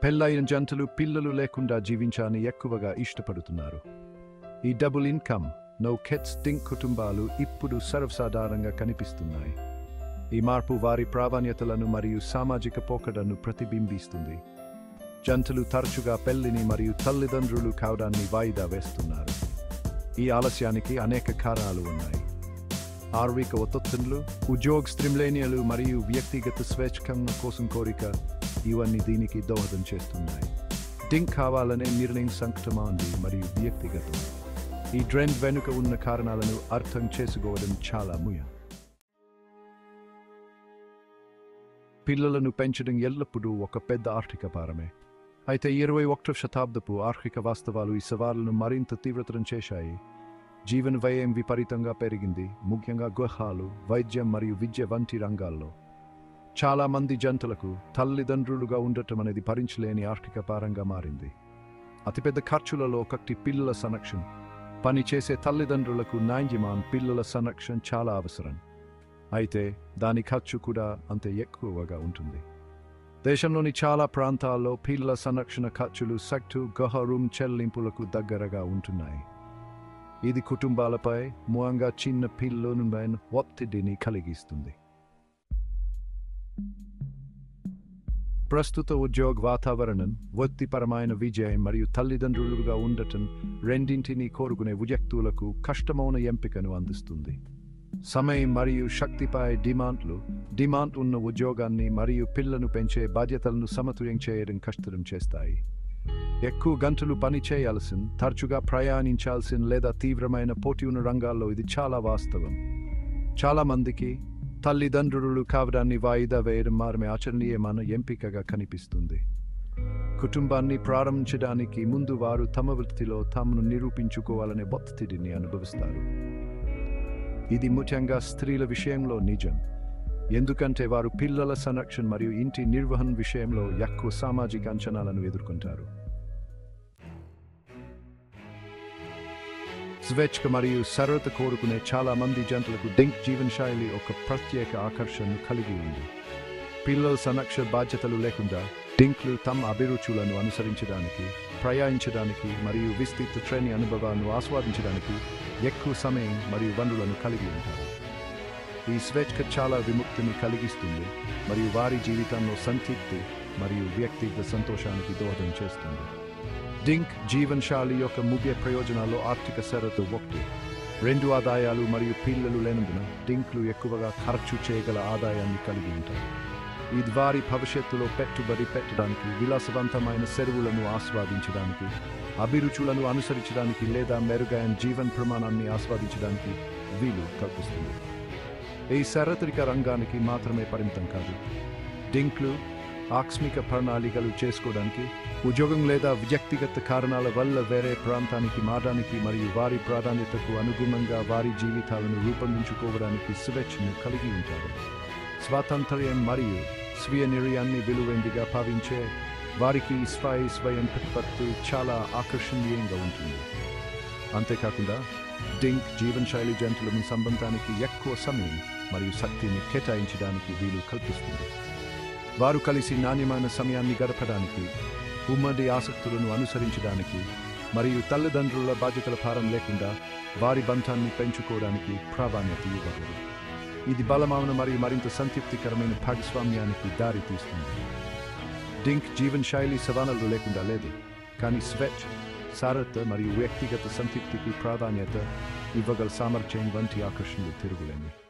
పెళ్ళైన జంటలు పిల్లలు లేకుండా జీవించాలని ఎక్కువగా ఇష్టపడుతున్నారు. ఈ double income, no kids DINK కుటుంబాలు ఇప్పుడు సర్వసాధారణంగా కనిపిస్తున్నాయి. ఈ మార్పు వారి ప్రాధాన్యతలను మరియు సామాజిక పోకడను ప్రతిబింబిస్తుంది. జంటలు తరచుగా పెళ్లిని మరియు తల్లిదండ్రులు కావడాన్ని వాయిదా వేస్తున్నారు. ఈ ఆలస్యానికి అనేక కారణాలు ఉన్నాయి. ఆర్థిక ఒత్తిళ్లు, ఉద్యోగ స్ట్రీమ్లైన్యాలు మరియు వ్యక్తిగత స్వేచ్ఛ కోసం కోరిక ఇవన్నీ దీనికి దోహదం చేస్తున్నాయి. డింక్ కావాలనే నిర్ణయం సంకటమైనది మరియు వ్యక్తిగతం. ఈ ట్రెండ్ వెనుక ఉన్న కారణాలను అర్థం చేసుకోవడం చాలా ముఖ్యం. పిల్లలను పెంచడం ఎల్లప్పుడూ ఒక పెద్ద ఆర్థిక భారమే. అయితే 21వ శతాబ్దపు ఆర్థిక వాస్తవాలు ఈ సవాళ్లను మరింత తీవ్రతరం చేశాయి. జీవన వ్యయం విపరీతంగా పెరిగింది, ముఖ్యంగా గృహాలు, వైద్యం మరియు విద్య వంటి రంగాల్లో. చాలా మంది జంటలకు తల్లిదండ్రులుగా ఉండటం అనేది భరించలేని ఆర్థిక భారంగా మారింది. అతిపెద్ద ఖర్చులలో ఒకటి పిల్లల సంరక్షణ. పని చేసే తల్లిదండ్రులకు నాణ్యమైన పిల్లల సంరక్షణ చాలా అవసరం. అయితే దాని ఖర్చు కూడా అంతే ఎక్కువగా ఉంటుంది. దేశంలోని చాలా ప్రాంతాల్లో పిల్లల సంరక్షణ ఖర్చులు సగటు గృహ రూమ్ చెల్లింపులకు దగ్గరగా ఉంటున్నాయి. ఇది కుటుంబాలపై, ముఖ్యంగా చిన్న పిల్లలపై ఒత్తిడిని కలిగిస్తుంది. ప్రస్తుత ఉద్యోగ వాతావరణం, వృత్తిపరమైన విజయం మరియు తల్లిదండ్రులుగా ఉండటం రెండింటినీ కోరుకునే వ్యక్తులకు కష్టమైన ఎంపికను అందిస్తుంది. సమయం మరియు శక్తిపై డిమాండ్ ఉన్న ఉద్యోగాన్ని మరియు పిల్లలను పెంచే బాధ్యతలను సమతుల్యం చేయడం కష్టం చేస్తాయి. ఎక్కువ గంటలు పని చేయాల్సిన, తరచుగా ప్రయాణించాల్సిన లేదా తీవ్రమైన పోటీ ఉన్న రంగాల్లో ఇది చాలా వాస్తవం. చాలా మందికి తల్లిదండ్రులు కావడాన్ని వాయిదా వేయడం మాత్రమే ఆచరణీయమైన ఎంపికగా కనిపిస్తుంది. కుటుంబాన్ని ప్రారంభించడానికి ముందు వారు తమ వృత్తిలో తామును నిరూపించుకోవాలనే ఒత్తిడిని అనుభవిస్తారు. ఇది ముఖ్యంగా స్త్రీల విషయంలో నిజం, ఎందుకంటే వారు పిల్లల సంరక్షణ మరియు ఇంటి నిర్వహణ విషయంలో ఎక్కువ సామాజిక అంచనాలను ఎదుర్కొంటారు. స్వేచ్ఛ మరియు సరళత కోరుకునే చాలా మంది జంటలకు డింక్ జీవనశైలి ఒక ప్రత్యేక ఆకర్షణను కలిగి ఉంది. పిల్లల సంరక్షణ బాధ్యతలు లేకుండా డింక్లు తమ అభిరుచులను అనుసరించడానికి, ప్రయాణించడానికి మరియు విస్తృత శ్రేణి అనుభవాలను ఆస్వాదించడానికి ఎక్కువ సమయం మరియు వనరులను కలిగి ఉంటారు. ఈ స్వేచ్ఛ చాలా విముక్తిని కలిగిస్తుంది మరియు వారి జీవితంలో సంతృప్తి మరియు వ్యక్తిగత సంతోషానికి దోహదం చేస్తుంది. డింక్ జీవనశైలి యొక్క ముఖ్య ప్రయోజనాల్లో ఆర్థిక సరళత ఒకటి. 2 ఆదాయాలు మరియు పిల్లలు లేనందున డింక్లు ఎక్కువగా ఖర్చు చేయగల ఆదాయాన్ని కలిగి ఉంటాయి. ఇది వారి భవిష్యత్తులో పెట్టుబడి పెట్టడానికి, విలాసవంతమైన సెలవులను ఆస్వాదించడానికి, అభిరుచులను అనుసరించడానికి లేదా మెరుగైన జీవన ప్రమాణాన్ని ఆస్వాదించడానికి వీలు కల్పిస్తుంది. ఈ సార్వత్రిక రంగానికి మాత్రమే పరిమితం కాదు. డింక్లు ఆకస్మిక ప్రణాళికలు చేసుకోవడానికి, ఉద్యోగం లేదా వ్యక్తిగత కారణాల వల్ల వేరే ప్రాంతానికి మారడానికి మరియు వారి ప్రాధాన్యతకు అనుగుణంగా వారి జీవితాలను రూపొందించుకోవడానికి స్వేచ్ఛను కలిగి ఉంటారు. స్వాతంత్ర్యం మరియు స్వీయ నిర్ణయాన్ని విలువైనదిగా భావించే వారికి స్వయం ప్రతిపత్తి చాలా ఆకర్షణీయంగా ఉంటుంది. అంతేకాకుండా డింక్ జీవనశైలి జంటల సంబంధానికి ఎక్కువ సమయం మరియు శక్తిని కేటాయించడానికి వీలు కల్పిస్తుంది. వారు కలిసి నాణ్యమైన సమయాన్ని గడపడానికి, ఉమ్మడి ఆసక్తులను అనుసరించడానికి మరియు తల్లిదండ్రుల బాధ్యతల భారం లేకుండా వారి బంధాన్ని పెంచుకోవడానికి ప్రాధాన్యత ఇవ్వగలరు. ఇది బలమైన మరియు మరింత సంతృప్తికరమైన భాగస్వామ్యానికి దారి తీస్తుంది. డింక్ జీవనశైలి సవాళ్లు లేకుండా లేదు, కానీ స్వేచ్ఛ, సరళత మరియు వ్యక్తిగత సంతృప్తికి ప్రాధాన్యత ఇవ్వగల సామర్థ్యం వంటి ఆకర్షణలు తిరుగులేనివి.